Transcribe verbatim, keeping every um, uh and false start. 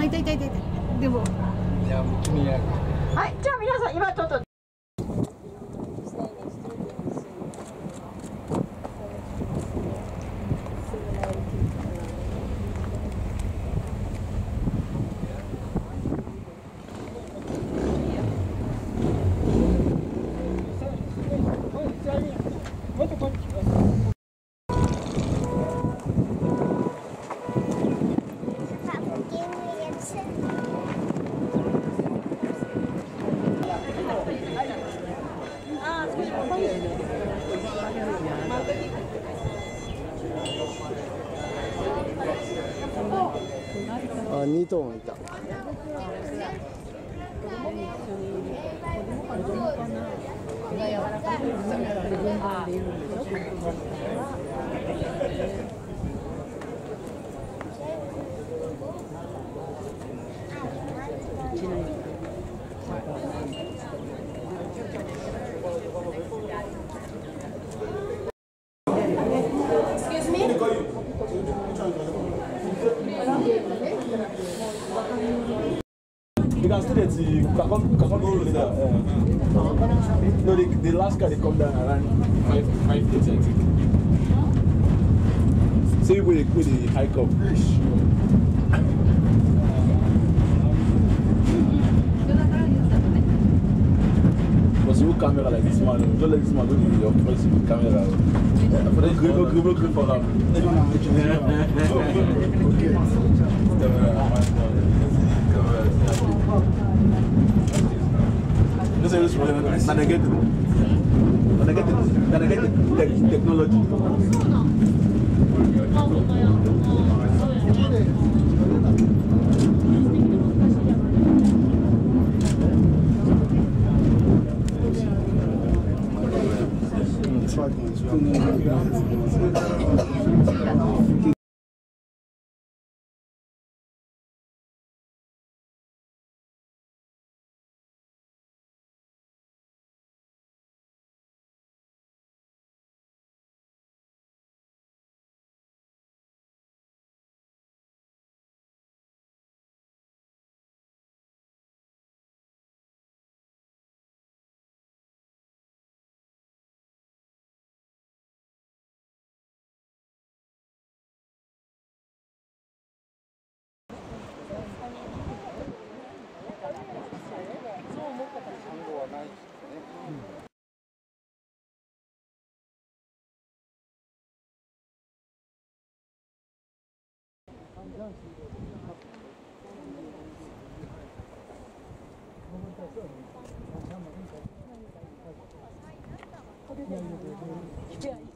いたいたいたいた。でも。 いや、もう君や。 はい、じゃあ皆さん今ちょっと。 あ、に頭いた。 You can still see you can come, can come go with that. Uh, no, the, the last car they come down around five five eight I think. Say we we the hike up. But you camera like this man, don't let this man do the your first camera. For the grip, grip, grip for them. This is really nice. And I get it. And I get it. And I get the technology. Yeah.